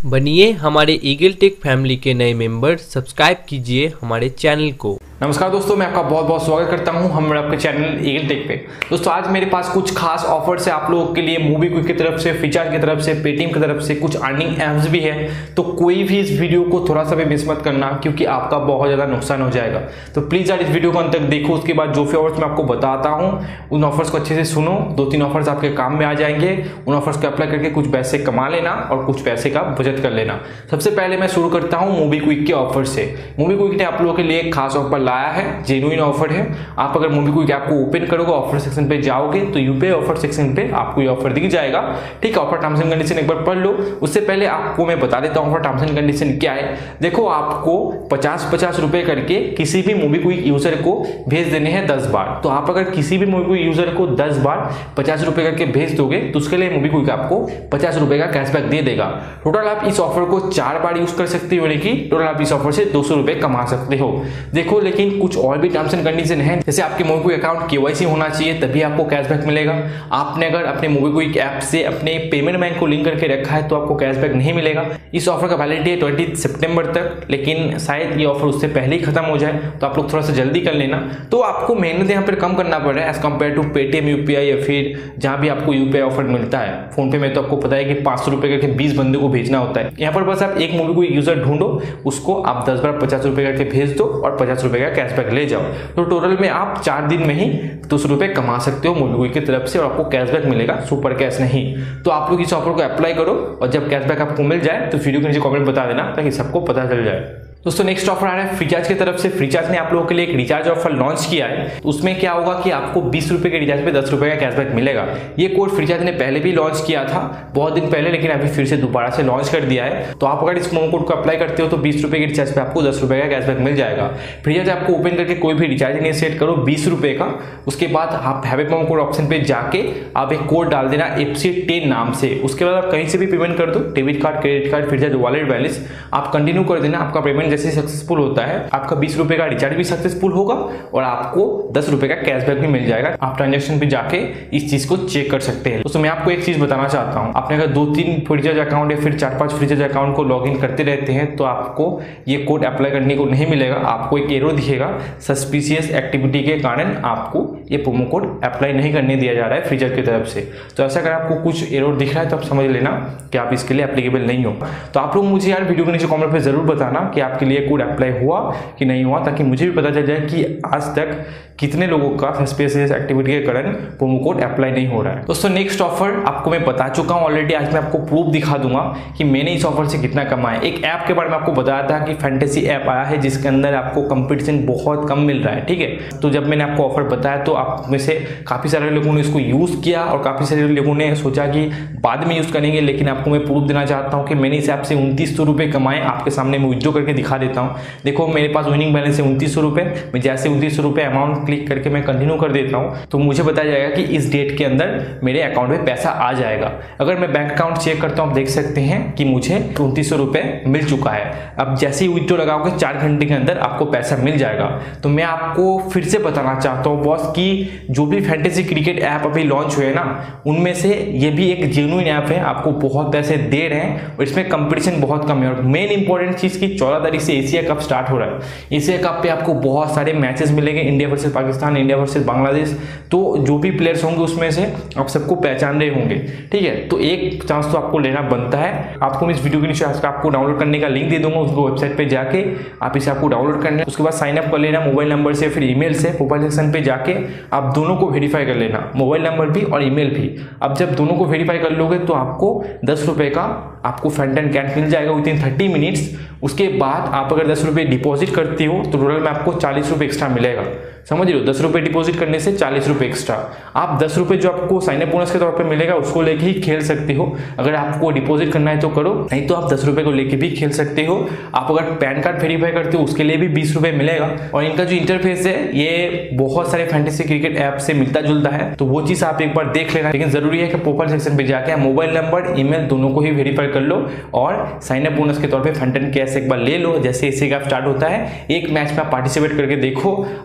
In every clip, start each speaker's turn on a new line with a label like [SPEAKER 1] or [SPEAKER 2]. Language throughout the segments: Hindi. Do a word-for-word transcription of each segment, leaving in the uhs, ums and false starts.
[SPEAKER 1] बनिए हमारे ईगल टेक फैमिली के नए मेंबर, सब्सक्राइब कीजिए हमारे चैनल को।
[SPEAKER 2] नमस्कार दोस्तों, मैं आपका बहुत बहुत स्वागत करता हूं हम आपके चैनल ईगल टेक पे। दोस्तों आज मेरे पास कुछ खास ऑफर्स है आप लोगों के लिए। मोबिविक की तरफ से, फ्रीचार्ज की तरफ से, पेटीएम की तरफ से कुछ अर्निंग ऐप्स भी है, तो कोई भी इस वीडियो को थोड़ा सा भी मिस मत करना क्योंकि आपका बहुत ज़्यादा नुकसान हो जाएगा। तो प्लीज़ यार इस वीडियो को अंत तक देखो, उसके बाद जो भी ऑफर्स मैं आपको बताता हूँ उन ऑफर्स को अच्छे से सुनो। दो तीन ऑफर्स आपके काम में आ जाएंगे, उन ऑफर्स को अप्लाई करके कुछ पैसे कमा लेना और कुछ पैसे का बचत कर लेना। सबसे पहले मैं शुरू करता हूँ मोबिविक के ऑफर से। मोबिविक ने आप लोगों के लिए एक खास ऑफर लाया है, जेन्युइन ऑफर है। आप अगर मोबिविक ऐप को ओपन करोगे, ऑफर सेक्शन पे जाओगे तो यूपीआई ऑफर सेक्शन पे आपको ये ऑफर दिख जाएगा। ठीक है, ऑफर टर्म्स एंड कंडीशन एक बार पढ़ लो। उससे पहले आपको मैं बता देता हूँ ऑफर टर्म्स एंड कंडीशन क्या है। देखो, आपको पचास पचास रुपए करके किसी भी मोबिविक यूजर को भेज देने हैं दस बार। तो आप अगर किसी भी मोबिविक यूजर को दस बार पचास रुपए करके भेज दोगे तो उसके लिए मोबिविक आपको पचास रुपए का कैशबैक दे देगा। टोटल आप इस ऑफर को चार बार यूज कर सकते हो, यानी टोटल आप इस ऑफर से दो सौ रुपए कमा सकते हो। देखो, लेकिन कुछ और भी टर्म्स एंड कंडीशन है, जैसे आपके मोबिविक अकाउंट केवाईसी होना चाहिए तभी आपको कैशबैक मिलेगा। आपने अगर अपने मोबिविक ऐप से अपने पेमेंट बैंक को लिंक करके रखा है तो आपको कैशबैक नहीं मिलेगा। इस ऑफर का वैलिडिटी है ट्वेंटी सितंबर तक, लेकिन शायद ये ऑफर उससे पहले ही खत्म हो जाए, तो आप लोग थोड़ा सा जल्दी कर लेना। तो आपको मेहनत यहाँ पर कम करना पड़ रहा है as compare to Paytm UPI या फिर जहां भी आपको यूपीआई ऑफर मिलता है। फोन पे में तो आपको पता है कि पांच सौ रुपए करके बीस बंदे को भेजना होता है। यहाँ पर बस आप एक मोबिविक यूजर ढूंढो, उसको आप दस बार पचास रुपए करके भेज दो और पचास रुपए का कैशबैक ले जाओ। तो टोटल में आप चार दिन में ही दो सौ रुपए कमा सकते हो मोबिविक की तरफ से और आपको कैशबैक मिलेगा, सुपर कैश नहीं। तो आप लोग इस ऑफर को अप्लाई करो और जब कैशबैक आपको मिल जाए तो वीडियो के नीचे कमेंट बता देना ताकि सबको पता चल जाए। दोस्तों नेक्स्ट ऑफर आ रहा है फ्रीचार्ज की तरफ से। फ्रीचार्ज ने आप लोगों के लिए एक रिचार्ज ऑफर लॉन्च किया है। उसमें क्या होगा कि आपको बीस रुपए के रिचार्ज पे दस रुपए का कैशबैक मिलेगा। ये कोड फ्रीचार्ज ने पहले भी लॉन्च किया था बहुत दिन पहले, लेकिन अभी फिर से दोबारा से लॉन्च कर दिया है। तो आप अगर इस प्रोमो कोड को अप्लाई करते हो तो बीस रुपए के रिचार्ज पे आपको दस रुपए का कैशबैक मिल जाएगा। फ्रीचार्ज आपको ओपन करके कोई भी रिचार्ज नहीं सेट करो बीस रुपए का, उसके बाद आप have a promo code option पे जाके आप एक कोड डाल देना एफ सी टेन नाम से। उसके बाद आप कहीं से भी पेमेंट कर दो, debit card, credit card, Freecharge wallet balance आप कंटिन्यू कर देना। आपका पेमेंट जैसे सक्सेसफुल होता है आपका बीस रुपए का रिचार्ज भी सक्सेसफुल होगा और आपको दस रुपए का कैशबैक भी मिल जाएगा। आप ट्रांजैक्शन पे जाके इस चीज को चेक कर सकते हैं। दोस्तों मैं आपको एक चीज बताना चाहता हूं, आपने अगर दो तीन फ्रीचार्ज अकाउंट या फिर चार पांच फ्रीचार्ज अकाउंट को लॉगिन करते रहते हैं तो आपको ये कोड अप्लाई करने को नहीं मिलेगा। आपको एक एरर दिखेगा, सस्पिशियस एक्टिविटी के कारण आपको ये प्रोमो कोड अप्लाई नहीं करने दिया जा रहा है फ्रीचार्ज की तरफ से। तो ऐसा अगर आपको कुछ एरर दिख रहा है तो आप समझ लेना कि आप इसके लिए एप्लीकेबल नहीं हो। तो आप लोग मुझे यार वीडियो के नीचे कमेंट पे जरूर बताना कि आपके लिए कोड अप्लाई हुआ कि नहीं हुआ, ताकि मुझे भी पता चल जाए कि आज तक कितने लोगों का सस्पिशियस एक्टिविटी के कारण प्रोमो कोड अप्लाई नहीं हो रहा है। दोस्तों नेक्स्ट ऑफर आपको मैं बता चुका हूं ऑलरेडी, आज मैं आपको प्रूफ दिखा दूंगा कि मैंने इस ऑफर से कितना कमाया। एक ऐप के बारे में आपको बताया था कि फैंटेसी ऐप आया है जिसके अंदर आपको कंपटीशन बहुत कम मिल रहा है। ठीक है, तो जब मैंने आपको ऑफर बताया तो आप में से काफी सारे लोगों ने इसको यूज किया और काफी सारे लोगों ने सोचा कि बाद में यूज करेंगे, लेकिन आपको मैं प्रूफ देना चाहता हूँ कि मैंने इस ऐप से उनतीस सौ रुपए कमाए। आपके सामने मैं विड्रॉ करके दिखा देता हूँ। देखो मेरे पास विनिंग बैलेंस है उनतीस सौ रुपए। मैं जैसे उनतीस सौ रुपए अमाउंट क्लिक करके मैं कंटिन्यू कर देता हूं तो मुझे बताया जाएगा कि इस डेट के अंदर मेरे अकाउंट में पैसा आ जाएगा। अगर मैं बैंक अकाउंट चेक करता हूं आप देख सकते हैं कि मुझे उनतीस सौ रुपए मिल चुका है। अब जैसे ही विड्रॉ लगाओगे चार घंटे के अंदर आपको पैसा मिल जाएगा। तो मैं आपको फिर से बताना चाहता हूं बॉस कि जो भी फैंटेसी क्रिकेट ऐप अभी लॉन्च हुए ना उनमें से ये भी एक जेन्युइन ऐप है। आपको बहुत पैसे दे रहे हैं और इसमें कंपटीशन बहुत कम है। और मेन इंपॉर्टेंट चीज की चौदह तारीख से एशिया कप स्टार्ट हो रहा है। एशिया कप पे आपको बहुत सारे मैचेस मिलेंगे, India versus Pakistan, India versus Bangladesh. तो जो भी प्लेयर्स होंगे उसमें से आप सबको पहचान रहे होंगे। ठीक है, तो एक चांस तो आपको लेना बनता है। आपको इस वीडियो के नीचे आपको डाउनलोड करने का लिंक दे दूंगा, उसको वेबसाइट पे जाके आप इसे आपको डाउनलोड करना है। उसके बाद साइन अप कर लेना मोबाइल नंबर से, फिर ईमेल से। प्रोफाइल सेक्शन पे जाके आप दोनों को वेरीफाई कर लेना, मोबाइल नंबर भी और ईमेल भी। अब जब दोनों को वेरीफाई कर लोगे तो आपको दस रुपए का आपको फंड एंड कैश मिल जाएगा विद इन थर्टी मिनट्स। उसके बाद आप अगर दस रुपए डिपॉजिट करते हो तो टोटल में आपको चालीस रुपए एक्स्ट्रा मिलेगा। समझ रहे हो, दस रुपए डिपॉजिट करने से चालीस रुपए एक्स्ट्रा। आप दस रुपए जो आपको साइन अप बोनस के तौर पे मिलेगा उसको लेके ही खेल सकते हो। अगर आपको डिपॉजिट करना है तो करो, नहीं तो आप दस रुपए को लेके भी खेल सकते हो। आप अगर पैन कार्ड वेरीफाई करते हो उसके लिए भी बीस रुपए मिलेगा। और इनका जो इंटरफेस है ये बहुत सारे फैंटेसी क्रिकेट ऐप से मिलता जुलता है, तो वो चीज आप एक बार देख लेना। लेकिन जरूरी है कि प्रोफाइल सेक्शन पे जाके मोबाइल नंबर, ईमेल दोनों को ही वेरीफाई कर लो और साइन अप बोनस के तौर पे फंड एंड कैश एक बार ले लो। जैसे इसी का स्टार्ट होता है, एक मैच में आप पार्टिसिपेट करके देखो आपका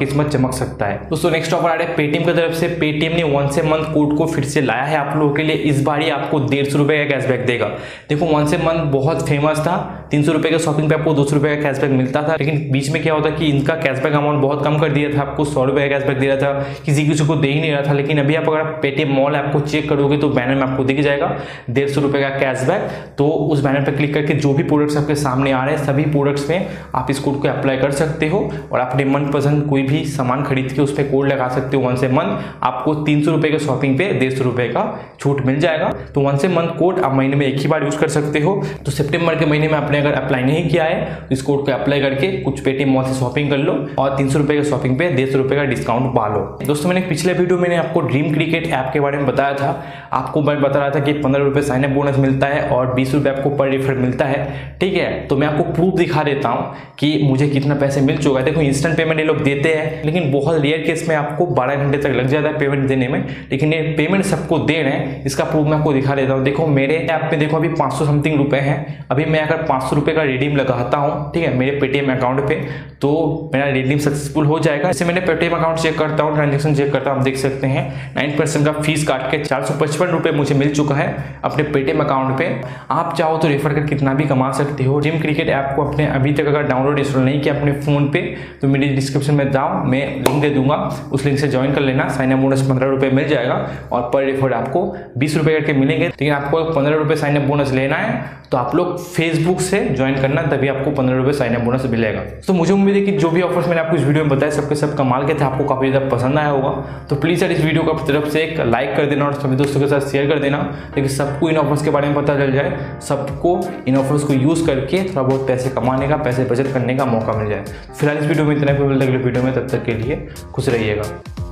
[SPEAKER 2] किस्मत चमक सकता है। दोस्तों नेक्स्ट ऑफर आ रहा है पेटीएम की तरफ से। पेटीएम ने वन से मंथ कोड को फिर से लाया है आप लोगों के लिए। इस बार ही आपको डेढ़ सौ रुपए का कैशबैक देगा। देखो वन से मंथ बहुत फेमस था, तीन सौ रुपए के शॉपिंग पे आपको दो सौ रुपए का कैशबैक मिलता था, लेकिन बीच में क्या होता कि इनका कैशबैक अमाउंट बहुत कम कर दिया था, आपको सौ रुपए का कैशबैक दे रहा था, किसी किसी को दे ही नहीं रहा था। लेकिन अभी आप अगर पेटीएम मॉल ऐप को चेक करोगे तो बैनर में आपको दिख जाएगा डेढ़ सौ रुपए का कैशबैक। तो उस बैनर पर क्लिक करके जो भी प्रोडक्ट्स आपके सामने आ रहे हैं सभी प्रोडक्ट्स में आप इस कोड को अप्लाई कर सकते हो और अपने मनपसंद कोई भी सामान खरीद के उस पर कोड लगा सकते हो। वन से मंथ आपको तीन सौ रुपए के शॉपिंग पे डेढ़ सौ रुपए का छूट मिल जाएगा। तो वन से मंथ कोड आप महीने में एक ही बार यूज कर सकते हो। तो सितंबर के महीने में आपने अगर अप्लाई नहीं किया है तो इस कोड को अप्लाई करके कुछ पेटीएम मॉल से शॉपिंग कर लो और तीन सौ रुपए के शॉपिंग पे डेढ़ सौ रुपए का डिस्काउंट पा लो। दोस्तों मैंने पिछले वीडियो में आपको ड्रीम क्रिकेट ऐप के बारे में बताया था। आपको मैं बता रहा था कि पंद्रह रुपए साइन अप बोनस मिलता है और बीस रुपए आपको पर रेफर मिलता है। ठीक है, तो मैं आपको प्रूफ दिखा देता हूँ कि मुझे कितना पैसे मिल चुका है। देखो इंस्टेंट पेमेंट ये लोग देते हैं, लेकिन बहुत रेयर केस में आपको बारह घंटे तक लग जाता है पेमेंट देने में, लेकिन ये पेमेंट सबको दे रहे हैं। इसका प्रूफ मैं आपको दिखा देता हूँ। देखो मेरे ऐप में देखो अभी पाँच सौ समथिंग रुपए हैं। अभी मैं अगर पाँच सौ रुपए का रिडीम लगाता हूँ, ठीक है, मेरे पेटीएम अकाउंट पे, तो मेरा रिडीम सक्सेसफुल हो जाएगा। जैसे मैंने पेटीएम अकाउंट चेक करता हूँ, ट्रांजेक्शन चेक करता हूँ, आप देख सकते हैं नाइन परसेंट का फीस काट के चार सौ पचपन रुपए मुझे मिल चुका है अपने पेटीएम अकाउंट पे। आप चाहो तो रेफर कर कितना भी कमा सकते हो। ड्रीम क्रिकेट ऐप को अपने अभी तक अगर डाउनलोड इंस्टॉल नहीं किया अपने फोन पे तो मेरी डिस्क्रिप्शन में जाओ, मैं लिंक दे दूंगा, उस लिंक से ज्वाइन कर लेना। साइन अप बोनस पंद्रह रुपए मिल जाएगा और पर रेफर आपको बीस रुपए करके मिलेंगे। लेकिन आपको पंद्रह रुपए साइन अप बोनस लेना है तो आप लोग फेसबुक से ज्वाइन करना, तभी आपको पंद्रह रुपए साइन अप बोनस मिलेगा। तो मुझे उम्मीद है कि जो भी ऑफर्स मैंने आपको इस वीडियो में बताया सबके सब कमाल के थे, आपको काफी ज्यादा पसंद आया होगा। तो प्लीज यार इस वीडियो को अपनी तरफ से एक लाइक कर देना और सभी दोस्तों के साथ शेयर कर देना, ताकि सबको इन ऑफर्स के बारे में पता चल जाए, सबको इन ऑफर्स को यूज करके थोड़ा बहुत पैसे कमाने का, पैसे बचत करने का मौका मिल जाए। फिलहाल इस वीडियो में इतना ही, मिलता है अगले वीडियो में, तब तक के लिए खुश रहिएगा।